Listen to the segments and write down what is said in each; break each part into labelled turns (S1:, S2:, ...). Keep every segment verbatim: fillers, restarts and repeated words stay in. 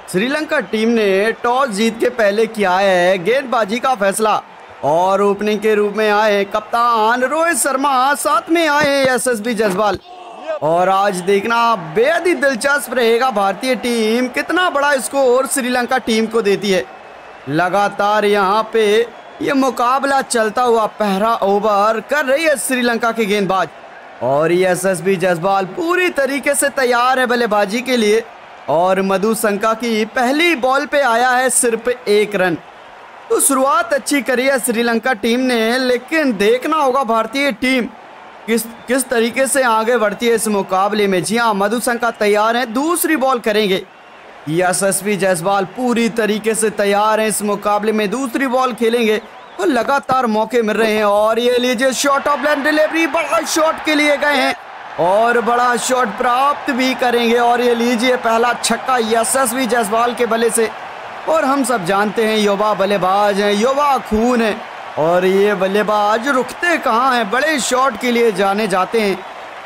S1: Sri Lanka team ने toss जीत के पहले किया है गेंदबाजी का फैसला और ओपनिंग के रूप में आए कप्तान रोहित शर्मा, साथ में आए यशस्वी जायसवाल। और आज देखना बेहद ही दिलचस्प रहेगा भारतीय टीम कितना बड़ा स्कोर श्रीलंका टीम को देती है। लगातार यहाँ पे ये मुकाबला चलता हुआ पहला ओवर कर रही है श्रीलंका के गेंदबाज और यशस्वी जायसवाल पूरी तरीके से तैयार है बल्लेबाजी के लिए। और मधुशंका की पहली बॉल पे आया है सिर्फ एक रन। तो शुरुआत अच्छी करी है श्रीलंका टीम ने, लेकिन देखना होगा भारतीय टीम किस किस तरीके से आगे बढ़ती है इस मुकाबले में। जी हाँ, मधुशंका तैयार है, दूसरी बॉल करेंगे। यशस्वी जायसवाल पूरी तरीके से तैयार है इस मुकाबले में, दूसरी बॉल खेलेंगे और लगातार मौके मिल रहे हैं। और ये लीजिए शॉट ऑफ लेंथ डिलीवरी, बड़ा शॉट के लिए गए हैं और बड़ा शॉट प्राप्त भी करेंगे। और ये लीजिए पहला छक्का यशस्वी जायसवाल के बल्ले से। और हम सब जानते हैं युवा बल्लेबाज हैं, युवा खून है और ये बल्लेबाज रुकते कहाँ हैं, बड़े शॉट के लिए जाने जाते हैं।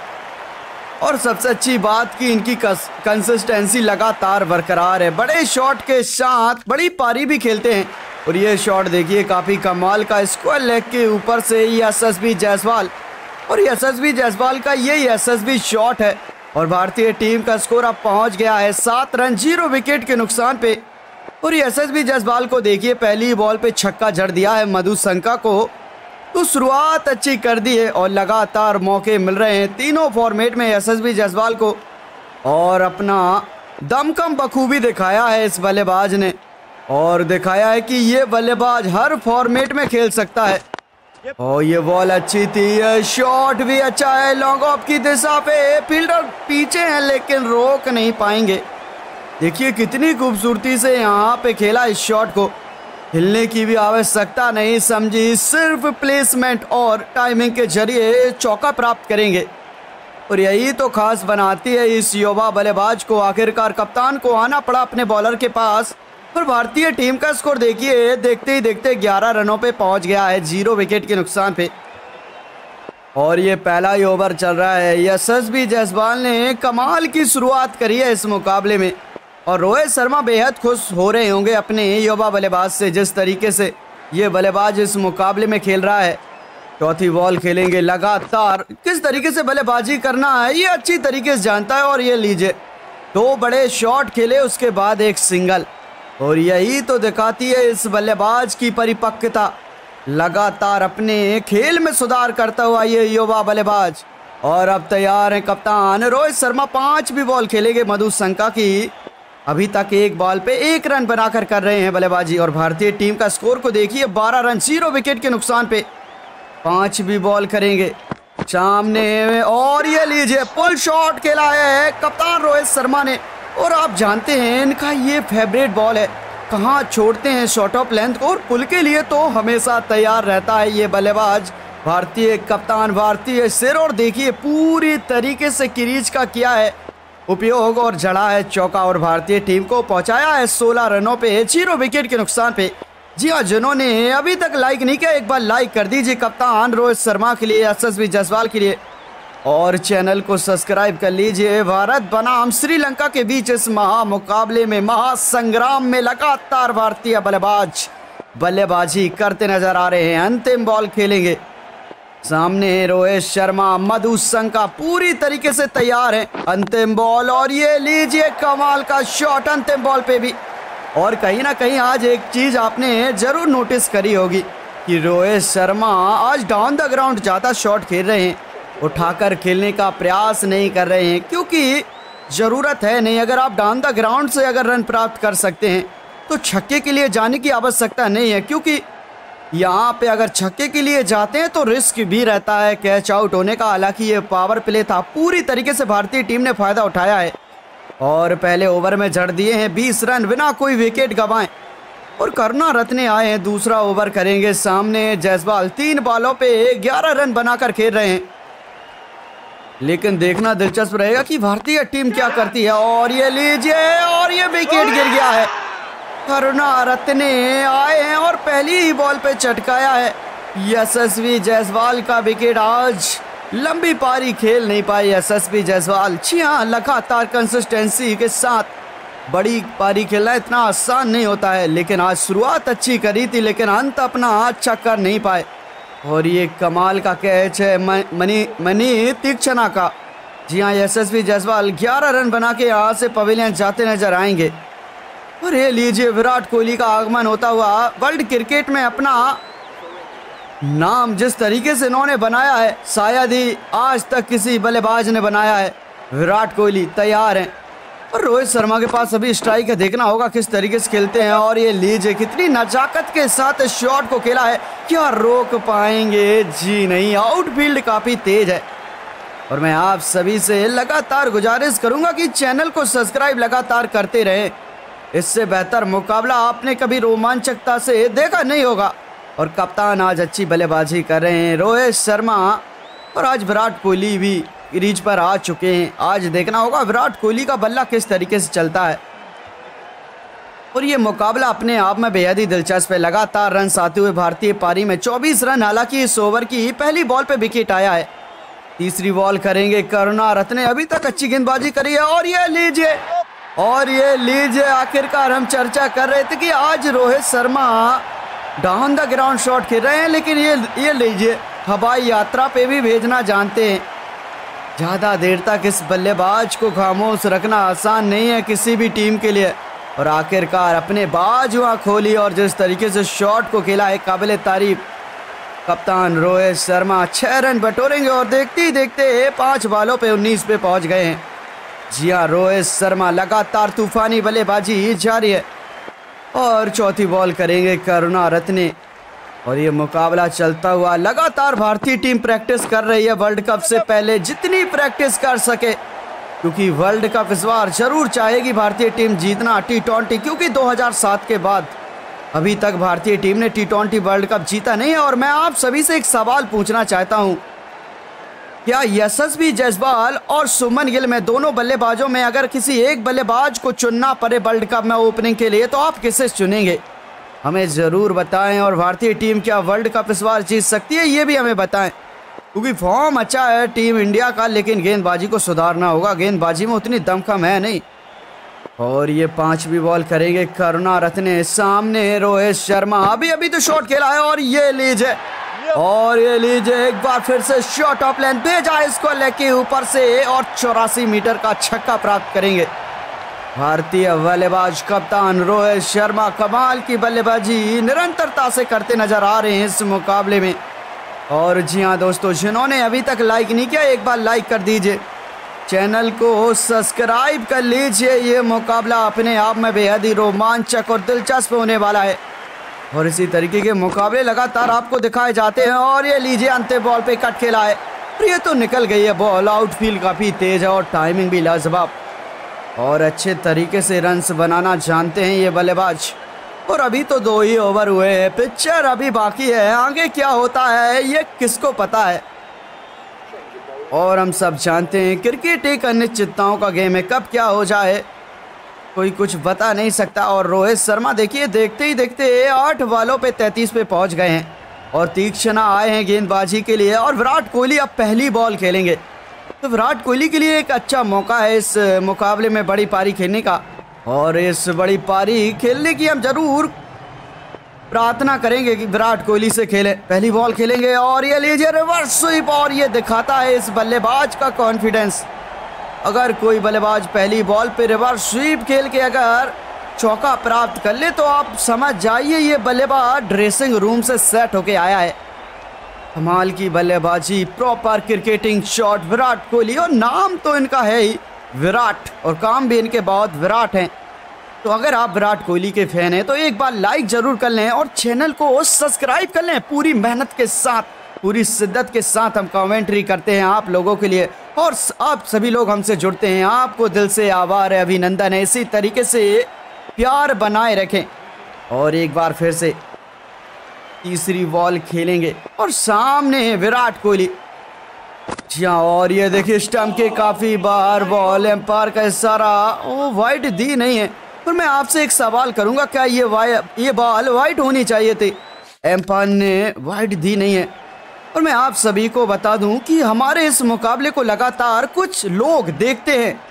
S1: और सबसे अच्छी बात कि इनकी कंसिस्टेंसी लगातार बरकरार है, बड़े शॉट के साथ बड़ी पारी भी खेलते हैं। और ये शॉट देखिए काफ़ी कमाल का, स्क्वायर लेग के ऊपर से यशस्वी जायसवाल। और यशस्वी जायसवाल का ये यशस्वी शॉट है और भारतीय टीम का स्कोर अब पहुंच गया है सात रन जीरो विकेट के नुकसान पे। और यशस्वी जायसवाल को देखिए पहली बॉल पे छक्का जड़ दिया है मधुशंका को। तो शुरुआत अच्छी कर दी है और लगातार मौके मिल रहे हैं तीनों फॉर्मेट में यशस्वी जायसवाल को। और अपना दमकम बखूबी दिखाया है इस बल्लेबाज ने और दिखाया है कि ये बल्लेबाज हर फॉर्मेट में खेल सकता है। और ये बॉल अच्छी थी, शॉट भी अच्छा है लॉन्ग ऑफ की दिशा पे, फील्डर पीछे हैं लेकिन रोक नहीं पाएंगे। देखिए कितनी खूबसूरती से यहाँ पे खेला इस शॉट को, हिलने की भी आवश्यकता नहीं समझी, सिर्फ प्लेसमेंट और टाइमिंग के जरिए चौका प्राप्त करेंगे। और यही तो खास बनाती है इस युवा बल्लेबाज को। आखिरकार कप्तान को आना पड़ा अपने बॉलर के पास। और भारतीय टीम का स्कोर देखिए देखते ही देखते ग्यारह रनों पे पहुंच गया है जीरो विकेट के नुकसान पे। और ये पहला ही ओवर चल रहा है। यशस्वी जायसवाल ने कमाल की शुरुआत करी है इस मुकाबले में और रोहित शर्मा बेहद खुश हो रहे होंगे अपने युवा बल्लेबाज से, जिस तरीके से ये बल्लेबाज इस मुकाबले में खेल रहा है। चौथी बॉल खेलेंगे, लगातार किस तरीके से बल्लेबाजी करना है ये अच्छी तरीके से जानता है। और ये लीजिए दो बड़े शॉट खेले, उसके बाद एक सिंगल। और यही तो दिखाती है इस बल्लेबाज की परिपक्वता, लगातार अपने खेल में सुधार करता हुआ ये युवा बल्लेबाज। और अब तैयार है कप्तान रोहित शर्मा, पांच भी बॉल खेलेंगे मधुशंका की। अभी तक एक बॉल पे एक रन बनाकर कर रहे हैं बल्लेबाजी। और भारतीय टीम का स्कोर को देखिए बारह रन जीरो विकेट के नुकसान पे, पांच भी बॉल करेंगे सामने। और ये लीजिए पुल शॉट खेला है कप्तान रोहित शर्मा ने। और आप जानते हैं इनका ये फेवरेट बॉल है, कहाँ छोड़ते हैं शॉट ऑफ लेंथ को, और पुल के लिए तो हमेशा तैयार रहता है ये बल्लेबाज भारतीय कप्तान, भारतीय सिर। और देखिए पूरी तरीके से क्रीज का किया है उपयोग और जड़ा है चौका और भारतीय टीम को पहुंचाया है सोलह रनों पे जीरो विकेट के नुकसान पे। जी हाँ, जिन्होंने अभी तक लाइक नहीं किया एक बार लाइक कर दीजिए कप्तान रोहित शर्मा के लिए, यशस्वी जायसवाल के लिए, और चैनल को सब्सक्राइब कर लीजिए। भारत बनाम श्रीलंका के बीच इस महा मुकाबले में, महासंग्राम में लगातार भारतीय बल्लेबाज बल्लेबाजी करते नजर आ रहे हैं। अंतिम बॉल खेलेंगे सामने रोहित शर्मा, मधुशंका पूरी तरीके से तैयार है। अंतिम बॉल और ये लीजिए कमाल का शॉट अंतिम बॉल पे भी। और कहीं ना कहीं आज एक चीज आपने जरूर नोटिस करी होगी कि रोहित शर्मा आज डाउन द ग्राउंड ज़्यादा शॉट खेल रहे हैं, उठाकर खेलने का प्रयास नहीं कर रहे हैं क्योंकि ज़रूरत है नहीं। अगर आप डाउन द ग्राउंड से अगर रन प्राप्त कर सकते हैं तो छक्के के लिए जाने की आवश्यकता नहीं है, क्योंकि यहाँ पे अगर छक्के के लिए जाते हैं तो रिस्क भी रहता है कैच आउट होने का। हालांकि ये पावर प्ले था, पूरी तरीके से भारतीय टीम ने फ़ायदा उठाया है और पहले ओवर में जड़ दिए हैं बीस रन बिना कोई विकेट गंवाए। और करुणा रत्ने आए हैं, दूसरा ओवर करेंगे सामने जायसवाल, तीन बॉलों पे ग्यारह रन बनाकर खेल रहे हैं। लेकिन देखना दिलचस्प रहेगा कि भारतीय टीम क्या करती है। और ये लीजिए और ये विकेट गिर गया है, करुणा रत्ने आए हैं और पहली ही बॉल पे चटकाया है यशस्वी जायसवाल का विकेट। आज लंबी पारी खेल नहीं पाई यशस्वी जायसवाल। जी हाँ, लगातार कंसिस्टेंसी के साथ बड़ी पारी खेलना इतना आसान नहीं होता है, लेकिन आज शुरुआत अच्छी करी थी लेकिन अंत अपना अच्छा कर नहीं पाए। और ये कमाल का कैच है मनी मनी तीक्षणा का। जी हाँ, यशस्वी जायसवाल ग्यारह रन बना के यहाँ से पवेलियन जाते नजर आएंगे। और ये लीजिए विराट कोहली का आगमन होता हुआ। वर्ल्ड क्रिकेट में अपना नाम जिस तरीके से इन्होंने बनाया है शायद ही आज तक किसी बल्लेबाज ने बनाया है। विराट कोहली तैयार हैं और रोहित शर्मा के पास अभी स्ट्राइक है, देखना होगा किस तरीके से खेलते हैं। और ये लीजिए कितनी नजाकत के साथ इस शॉट को खेला है, क्या रोक पाएंगे? जी नहीं, आउटफील्ड काफी तेज है। और मैं आप सभी से लगातार गुजारिश करूंगा कि चैनल को सब्सक्राइब लगातार करते रहें। इससे बेहतर मुकाबला आपने कभी रोमांचकता से देखा नहीं होगा। और कप्तान आज अच्छी बल्लेबाजी कर रहे हैं रोहित शर्मा, और आज विराट कोहली भी क्रीज पर आ चुके हैं। आज देखना होगा विराट कोहली का बल्ला किस तरीके से चलता है। और ये मुकाबला अपने आप में बेहद ही दिलचस्प है। लगातार रन आते हुए भारतीय पारी में चौबीस रन, हालांकि इस ओवर की पहली बॉल पे विकेट आया है। तीसरी बॉल करेंगे करुणारत्ने ने, अभी तक अच्छी गेंदबाजी करी है। और ये लीजिए और ये लीजिए आखिरकार हम चर्चा कर रहे थे कि आज Rohit Sharma down the ground shot खेल रहे हैं, लेकिन ये ये लीजिए हवाई यात्रा पे भी भेजना जानते हैं। ज़्यादा देर तक इस बल्लेबाज को खामोश रखना आसान नहीं है किसी भी टीम के लिए। और आखिरकार अपने बाजुआं खोली और जिस तरीके से शॉट को खेला है काबिले तारीफ। कप्तान रोहित शर्मा छह रन बटोरेंगे और देखते ही देखते पाँच बॉलों पे उन्नीस पे पहुंच गए हैं। जी हाँ, रोहित शर्मा लगातार तूफानी बल्लेबाजी जारी है। और चौथी बॉल करेंगे करुणारत्ने। और ये मुकाबला चलता हुआ लगातार भारतीय टीम प्रैक्टिस कर रही है वर्ल्ड कप से पहले जितनी प्रैक्टिस कर सके, क्योंकि वर्ल्ड कप इस बार जरूर चाहेगी भारतीय टीम जीतना टी ट्वेंटी, क्योंकि दो हज़ार सात के बाद अभी तक भारतीय टीम ने टी ट्वेंटी वर्ल्ड कप जीता नहीं है। और मैं आप सभी से एक सवाल पूछना चाहता हूं, क्या यशस्वी जायसवाल और सुमन गिल में दोनों बल्लेबाजों में अगर किसी एक बल्लेबाज को चुनना पड़े वर्ल्ड कप में ओपनिंग के लिए तो आप किसे चुनेंगे? हमें ज़रूर बताएं। और भारतीय टीम क्या वर्ल्ड कप इस बार जीत सकती है ये भी हमें बताएं, क्योंकि फॉर्म अच्छा है टीम इंडिया का, लेकिन गेंदबाजी को सुधारना होगा। गेंदबाजी में उतनी दमखम है नहीं। और ये पांचवी बॉल करेंगे करुणारत्ने, सामने रोहित शर्मा, अभी अभी तो शॉट खेला है। और ये लीजिए और ये लीजिए एक बार फिर से शॉट ऑफ लेंथ भेजा इसको लेके ऊपर से और चौरासी मीटर का छक्का प्राप्त करेंगे भारतीय बल्लेबाज कप्तान रोहित शर्मा। कमाल की बल्लेबाजी निरंतरता से करते नजर आ रहे हैं इस मुकाबले में। और जी हाँ दोस्तों, जिन्होंने अभी तक लाइक नहीं किया एक बार लाइक कर दीजिए, चैनल को सब्सक्राइब कर लीजिए। ये मुकाबला अपने आप में बेहद ही रोमांचक और दिलचस्प होने वाला है। और इसी तरीके के मुकाबले लगातार आपको दिखाए जाते हैं। और ये लीजिए अंतिम बॉल पे कट खेला है, ये तो निकल गई है बॉल। आउटफील्ड काफ़ी तेज है और टाइमिंग भी लाजवाब, और अच्छे तरीके से रन्स बनाना जानते हैं ये बल्लेबाज। और अभी तो दो ही ओवर हुए हैं, पिक्चर अभी बाकी है, आगे क्या होता है ये किसको पता है। और हम सब जानते हैं क्रिकेट एक अनिश्चितताओं का गेम है, कब क्या हो जाए कोई कुछ बता नहीं सकता। और रोहित शर्मा देखिए देखते ही देखते आठ बॉलों पे तैंतीस पे पहुंच गए हैं और तीक्षणा आए हैं गेंदबाजी के लिए। और विराट कोहली अब पहली बॉल खेलेंगे, तो विराट कोहली के लिए एक अच्छा मौका है इस मुकाबले में बड़ी पारी खेलने का। और इस बड़ी पारी खेलने की हम जरूर प्रार्थना करेंगे कि विराट कोहली से खेलें। पहली बॉल खेलेंगे और ये लीजिए रिवर्स स्वीप, और ये दिखाता है इस बल्लेबाज का कॉन्फिडेंस। अगर कोई बल्लेबाज पहली बॉल पे रिवर्स स्वीप खेल के अगर चौका प्राप्त कर ले तो आप समझ जाइए ये बल्लेबाज ड्रेसिंग रूम से सेट होके आया है। कमाल की बल्लेबाजी, proper cricketing shot Virat Kohli, और नाम तो इनका है ही विराट और काम भी इनके बहुत विराट हैं। तो अगर आप विराट कोहली के फैन हैं तो एक बार लाइक जरूर कर लें और चैनल को सब्सक्राइब कर लें। पूरी मेहनत के साथ, पूरी शिद्दत के साथ हम कमेंट्री करते हैं आप लोगों के लिए, और आप सभी लोग हमसे जुड़ते हैं। आपको दिल से आभार है, अभिनंदन है। इसी तरीके से प्यार बनाए रखें। और एक बार फिर से तीसरी बॉल खेलेंगे और सामने है विराट कोहली। जी हाँ, और ये देखिए स्टंप के काफ़ी बार बॉल, एम्पायर का इशारा, वो वाइड दी नहीं है। पर मैं आपसे एक सवाल करूंगा, क्या ये वाई ये बॉल वाइड होनी चाहिए थी? एम्पायर ने वाइड दी नहीं है। और मैं आप सभी को बता दूं कि हमारे इस मुकाबले को लगातार कुछ लोग देखते हैं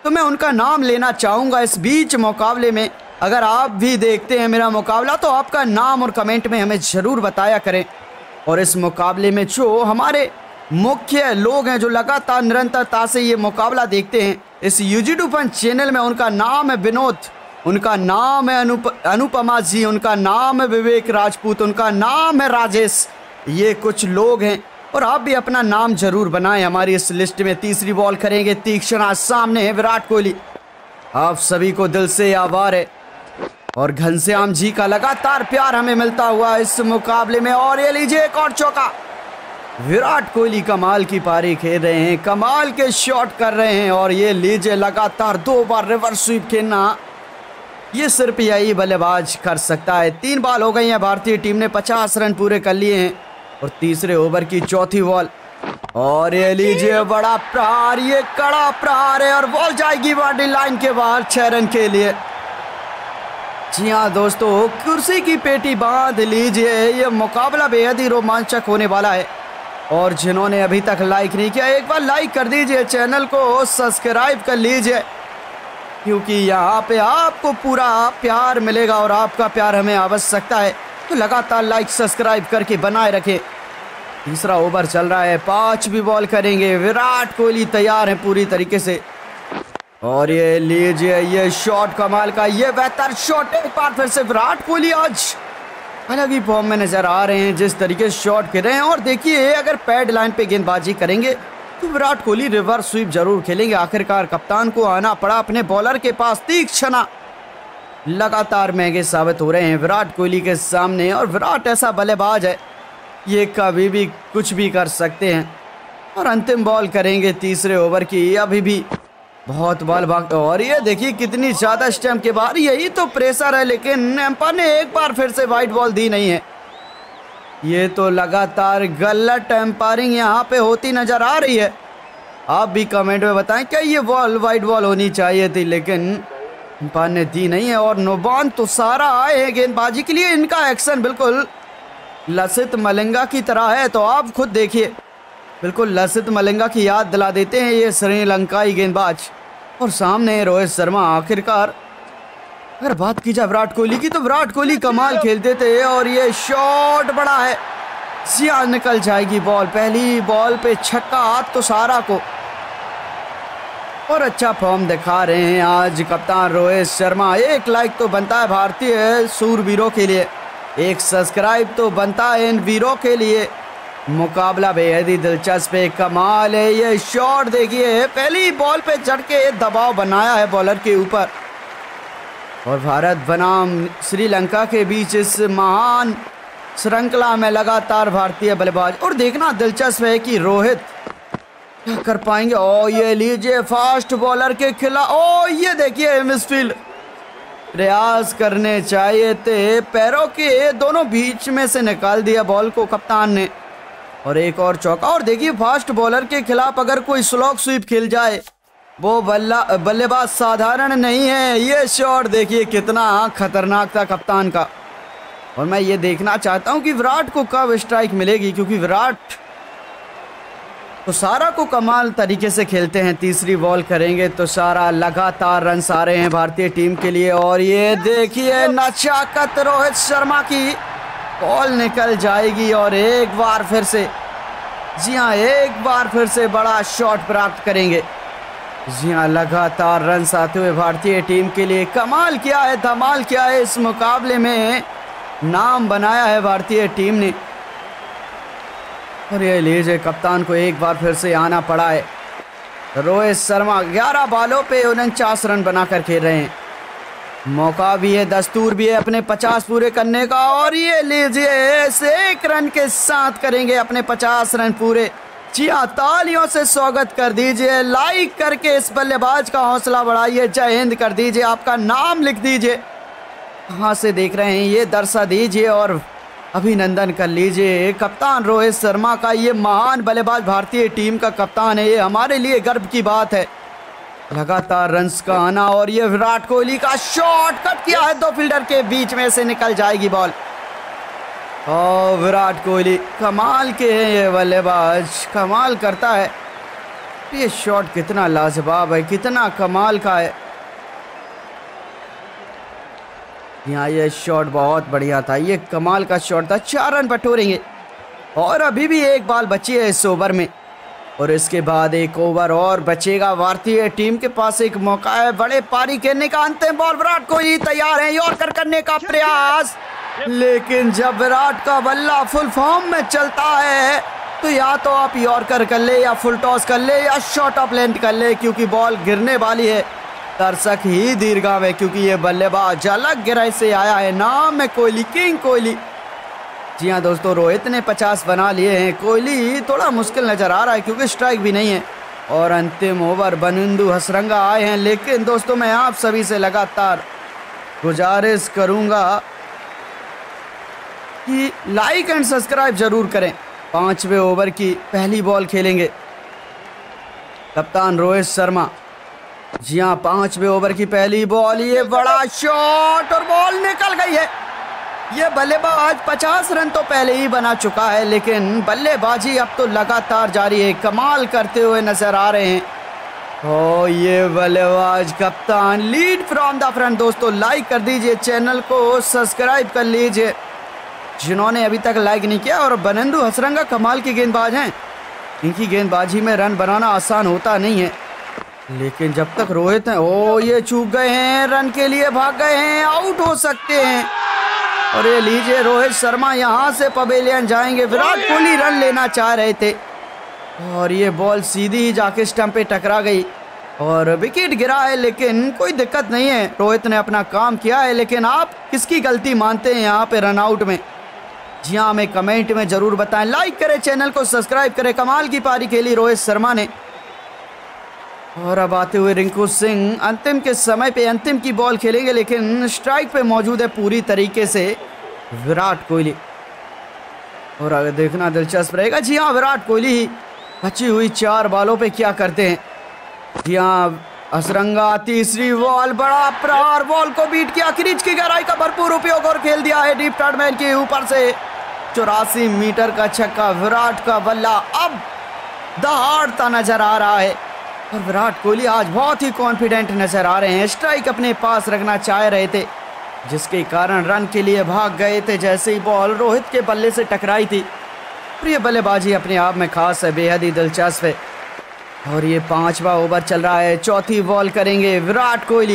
S1: तो मैं उनका नाम लेना चाहूँगा इस बीच मुकाबले में। अगर आप भी देखते हैं मेरा मुकाबला तो आपका नाम और कमेंट में हमें ज़रूर बताया करें। और इस मुकाबले में जो हमारे मुख्य लोग हैं जो लगातार निरंतरता से ये मुकाबला देखते हैं इस यूजी टू चैनल में, उनका नाम है विनोद, उनका नाम है अनुप अनुपमा जी, उनका नाम है विवेक राजपूत, उनका नाम है राजेश। ये कुछ लोग हैं और आप भी अपना नाम जरूर बनाएं हमारी इस लिस्ट में। तीसरी बॉल करेंगे तीक्ष्ण, सामने है विराट कोहली। आप सभी को दिल से आभार है और घनश्याम जी का लगातार प्यार हमें मिलता हुआ इस मुकाबले में। और ये लीजिए एक और चौका। विराट कोहली कमाल की पारी खेल रहे हैं, कमाल के शॉट कर रहे हैं। और ये लीजिए लगातार दो बार रिवर्स स्वीप खेलना ये सिर्फ यही बल्लेबाज कर सकता है। तीन बॉल हो गई हैं, भारतीय टीम ने पचास रन पूरे कर लिए हैं। और तीसरे ओवर की चौथी बॉल और ये लीजिए बड़ा प्रहार, ये कड़ा प्रहार है और बॉल जाएगी बाउंड्री लाइन के बाहर छह रन के लिए। जी हाँ दोस्तों, कुर्सी की पेटी बांध लीजिए, ये मुकाबला बेहद ही रोमांचक होने वाला है। और जिन्होंने अभी तक लाइक नहीं किया एक बार लाइक कर दीजिए, चैनल को सब्सक्राइब कर लीजिए, क्योंकि यहाँ पे आपको पूरा प्यार मिलेगा और आपका प्यार हमें आवश्यकता है। तो लगातार लाइक सब्सक्राइब करके बनाए रखें। तीसरा ओवर चल रहा है, पांचवी बॉल करेंगे। विराट कोहली तैयार है पूरी तरीके से। और ये लीजिए ये शॉट कमाल का, ये बेहतर शॉट। एक बार फिर से विराट कोहली आज अलग ही फॉर्म में नजर आ रहे हैं, जिस तरीके से शॉट खेल रहे हैं। और देखिए अगर पैड लाइन पे गेंदबाजी करेंगे तो विराट कोहली रिवर्स स्वीप जरूर खेलेंगे। आखिरकार कप्तान को आना पड़ा अपने बॉलर के पास। तीक्ष्ण लगातार महंगे साबित हो रहे हैं विराट कोहली के सामने। और विराट ऐसा बल्लेबाज है, ये कभी भी कुछ भी कर सकते हैं। और अंतिम बॉल करेंगे तीसरे ओवर की। अभी भी बहुत बॉल भाग और ये देखिए कितनी ज़्यादा स्टंप के बाहर, यही तो प्रेशर है। लेकिन एम्पायर ने एक बार फिर से वाइड बॉल दी नहीं है। ये तो लगातार गलत एम्पायरिंग यहाँ पे होती नज़र आ रही है। आप भी कमेंट में बताएं क्या ये बॉल वाइड बॉल होनी चाहिए थी, लेकिन एम्पायर ने दी नहीं है। और नौबान तो सारा आए हैं गेंदबाजी के लिए, इनका एक्शन बिल्कुल लसित मलिंगा की तरह है। तो आप खुद देखिए, बिल्कुल लसित मलिंगा की याद दिला देते हैं ये श्रीलंकाई गेंदबाज। और सामने रोहित शर्मा। आखिरकार अगर बात की जाए विराट कोहली की तो विराट कोहली कमाल खेलते थे। और ये शॉट बड़ा है, सिया निकल जाएगी बॉल। पहली बॉल पे छक्का हाथ तो सारा को। और अच्छा फॉर्म दिखा रहे हैं आज कप्तान रोहित शर्मा। एक लाइक तो बनता है भारतीय सूरवीरों के लिए, एक सब्सक्राइब तो बनता है इन वीरों के लिए। मुकाबला बेहद ही दिलचस्प है, कमाल है। ये शॉट देखिए, पहली बॉल पे चढ़ के दबाव बनाया है बॉलर के ऊपर। और भारत बनाम श्रीलंका के बीच इस महान श्रृंखला में लगातार भारतीय बल्लेबाज। और देखना दिलचस्प है कि रोहित क्या कर पाएंगे। ओ ये लीजिए फास्ट बॉलर के खिलाफ। ओ ये देखिए मिसफील्ड, प्रयास करने चाहिए थे, पैरों के दोनों बीच में से निकाल दिया बॉल को कप्तान ने। और एक और चौका। और देखिए फास्ट बॉलर के खिलाफ अगर कोई स्लॉग स्वीप खेल जाए, वो बल्ला बल्लेबाज साधारण नहीं है। ये शॉट देखिए कितना खतरनाक था कप्तान का। और मैं ये देखना चाहता हूं कि विराट को कब स्ट्राइक मिलेगी, क्योंकि विराट तो सारा को कमाल तरीके से खेलते हैं। तीसरी बॉल करेंगे तो सारा लगातार रन आ रहे हैं भारतीय टीम के लिए। और ये देखिए नचाकत रोहित शर्मा की, बॉल निकल जाएगी। और एक बार फिर से, जी हाँ एक बार फिर से बड़ा शॉट प्राप्त करेंगे। जी हाँ लगातार रन आते हुए भारतीय टीम के लिए। कमाल किया है, धमाल किया है, इस मुकाबले में नाम बनाया है भारतीय टीम ने। और ये लीजिए कप्तान को एक बार फिर से आना पड़ा है। रोहित शर्मा ग्यारह बॉलों पे उनचास रन बनाकर खेल रहे हैं। मौका भी है, दस्तूर भी है अपने पचास पूरे करने का। और ये लीजिए ऐसे एक रन के साथ करेंगे अपने पचास रन पूरे। जी हाँ, तालियों से स्वागत कर दीजिए, लाइक करके इस बल्लेबाज का हौसला बढ़ाइए, जय हिंद कर दीजिए, आपका नाम लिख दीजिए, कहाँ से देख रहे हैं ये दर्शा दीजिए और अभिनंदन कर लीजिए कप्तान रोहित शर्मा का। ये महान बल्लेबाज भारतीय टीम का कप्तान है, ये हमारे लिए गर्व की बात है। लगातार रन्स का आना। और ये विराट कोहली का शॉट कट किया है, दो फील्डर के बीच में से निकल जाएगी बॉल। और विराट कोहली कमाल के हैं, ये बल्लेबाज कमाल करता है। ये शॉट कितना लाजवाब है, कितना कमाल का है। यहाँ ये शॉट बहुत बढ़िया था, ये कमाल का शॉट था। चार रन बटोरेंगे और अभी भी एक बॉल बची है इस ओवर में और इसके बाद एक ओवर और बचेगा। भारतीय टीम के पास एक मौका है बड़े पारी खेलने का। अंतिम बॉल, विराट कोहली तैयार है यॉर्कर करने का प्रयास, लेकिन जब विराट का बल्ला फुल फॉर्म में चलता है तो या तो आप यॉर्कर कर ले या फुल टॉस कर ले या शॉर्ट ऑफ लेंथ कर ले, क्योंकि बॉल गिरने वाली है। दर्शक ही दीर्घाव है क्योंकि ये बल्लेबाज अलग गहराई से आया है। नाम है कोहली, किंग कोहली। जी हाँ दोस्तों, रोहित ने पचास बना लिए हैं। कोहली थोड़ा मुश्किल नजर आ रहा है क्योंकि स्ट्राइक भी नहीं है। और अंतिम ओवर बनिंदु हसरंगा आए हैं, लेकिन दोस्तों मैं आप सभी से लगातार गुजारिश करूंगा कि लाइक एंड सब्सक्राइब जरूर करें। पांचवें ओवर की पहली बॉल खेलेंगे कप्तान रोहित शर्मा। जी हाँ, पांचवें ओवर की पहली बॉल, ये बड़ा शॉट और बॉल निकल गई है। ये बल्लेबाज पचास रन तो पहले ही बना चुका है, लेकिन बल्लेबाजी अब तो लगातार जारी है, कमाल करते हुए नजर आ रहे हैं। ओ ये बल्लेबाज कप्तान लीड फ्रॉम द फ्रंट। दोस्तों लाइक कर दीजिए, चैनल को सब्सक्राइब कर लीजिए जिन्होंने अभी तक लाइक नहीं किया। और बनिंदु हसरंगा कमाल के गेंदबाज हैं, इनकी गेंदबाजी में रन बनाना आसान होता नहीं है, लेकिन जब तक रोहित हैं, ओ ये चूक गए हैं, रन के लिए भाग गए हैं, आउट हो सकते हैं। और ये लीजिए रोहित शर्मा यहाँ से पवेलियन जाएंगे। विराट कोहली रन लेना चाह रहे थे और ये बॉल सीधी ही जाके स्टंप पे टकरा गई और विकेट गिरा है, लेकिन कोई दिक्कत नहीं है, रोहित ने अपना काम किया है। लेकिन आप किसकी गलती मानते हैं यहाँ पे रन आउट में? जी हाँ, हमें कमेंट में जरूर बताएं, लाइक करें, चैनल को सब्सक्राइब करें। कमाल की पारी खेली रोहित शर्मा ने। और अब आते हुए रिंकू सिंह अंतिम के समय पे अंतिम की बॉल खेलेंगे, लेकिन स्ट्राइक पे मौजूद है पूरी तरीके से विराट कोहली। और अगर देखना दिलचस्प रहेगा। जी हाँ, विराट कोहली ही बची हुई चार बॉलों पे क्या करते हैं। जी हाँ, हसरंगा तीसरी बॉल, बड़ा प्रहार, बॉल को बीट किया, क्रीज की गहराई का भरपूर उपयोग और खेल दिया है डीप टर्नमैन के ऊपर से। चौरासी मीटर का छक्का, विराट का बल्ला अब दहाड़ता नजर आ रहा है। और विराट कोहली आज बहुत ही कॉन्फिडेंट नजर आ रहे हैं। स्ट्राइक अपने पास रखना चाह रहे थे, जिसके कारण रन के लिए भाग गए थे जैसे ही बॉल रोहित के बल्ले से टकराई थी। ये बल्लेबाजी अपने आप में खास है, बेहद ही दिलचस्प है। और ये पांचवा ओवर चल रहा है, चौथी बॉल करेंगे विराट कोहली।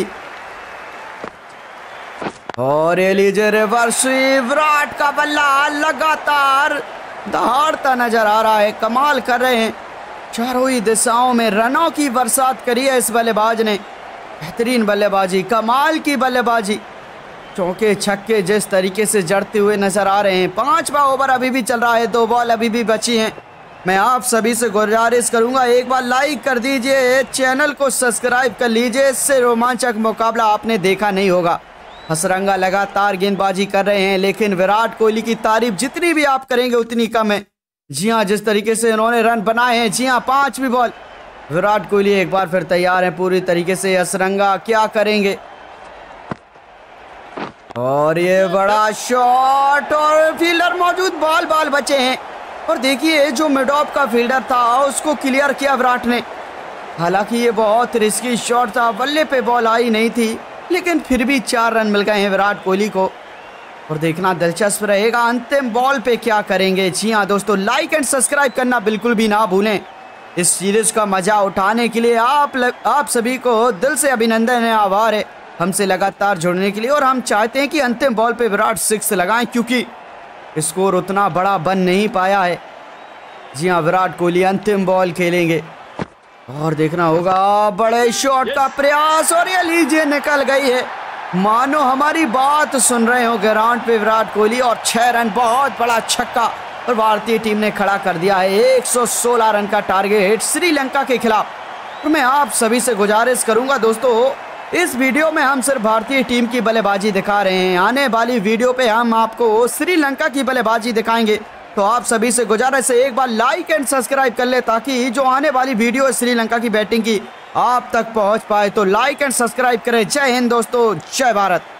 S1: और ये लीजिए रिवर्स, विराट का बल्ला लगातार दहाड़ता नजर आ रहा है, कमाल कर रहे हैं। चारों ही दिशाओं में रनों की बरसात करी है इस बल्लेबाज ने। बेहतरीन बल्लेबाजी, कमाल की बल्लेबाजी, चौके छक्के जिस तरीके से जड़ते हुए नजर आ रहे हैं। पांचवा ओवर अभी भी चल रहा है, दो बॉल अभी भी बची हैं। मैं आप सभी से गुजारिश करूंगा, एक बार लाइक कर दीजिए, चैनल को सब्सक्राइब कर लीजिए। इससे रोमांचक मुकाबला आपने देखा नहीं होगा। हसरंगा लगातार गेंदबाजी कर रहे हैं, लेकिन विराट कोहली की तारीफ जितनी भी आप करेंगे उतनी कम है। जी हाँ, जिस तरीके से इन्होंने रन बनाए हैं। जी हाँ, पांचवी बॉल, विराट कोहली एक बार फिर तैयार हैं पूरी तरीके से। हसरंगा क्या करेंगे? और ये बड़ा शॉट और फील्डर मौजूद, बॉल बॉल बचे हैं। और देखिए जो मिड ऑफ का फील्डर था उसको क्लियर किया विराट ने। हालांकि ये बहुत रिस्की शॉट था, बल्ले पे बॉल आई नहीं थी, लेकिन फिर भी चार रन मिल गए हैं विराट कोहली को। और देखना दिलचस्प रहेगा अंतिम बॉल पे क्या करेंगे। जी हाँ दोस्तों, लाइक एंड सब्सक्राइब करना बिल्कुल भी ना भूलें। इस सीरीज का मजा उठाने के लिए आप लग, आप सभी को दिल से अभिनंदन है, आभार है हमसे लगातार जुड़ने के लिए। और हम चाहते हैं कि अंतिम बॉल पे विराट सिक्स लगाएं, क्योंकि स्कोर उतना बड़ा बन नहीं पाया है। जी हाँ, विराट कोहली अंतिम बॉल खेलेंगे और देखना होगा बड़े शॉट का प्रयास, और ये लीजिए निकल गई है। मानो हमारी बात सुन रहे हो ग्राउंड पे विराट कोहली। और छह रन, बहुत बड़ा छक्का, और भारतीय टीम ने खड़ा कर दिया है एक सौ सोलह रन का टारगेट श्रीलंका के खिलाफ। तो मैं आप सभी से गुजारिश करूंगा दोस्तों, इस वीडियो में हम सिर्फ भारतीय टीम की बल्लेबाजी दिखा रहे हैं। आने वाली वीडियो पे हम आपको श्रीलंका की बल्लेबाजी दिखाएंगे। तो आप सभी से गुजारिश है, एक बार लाइक एंड सब्सक्राइब कर ले, ताकि जो आने वाली वीडियो है श्रीलंका की बैटिंग की आप तक पहुंच पाए। तो लाइक एंड सब्सक्राइब करें। जय हिंद दोस्तों, जय भारत।